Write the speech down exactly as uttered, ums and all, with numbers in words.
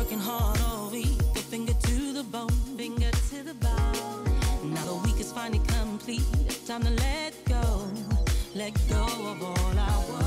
working hard all week, a finger to the bone, finger to the bone. Now the week is finally complete. It's time to let go, let go of all our worries.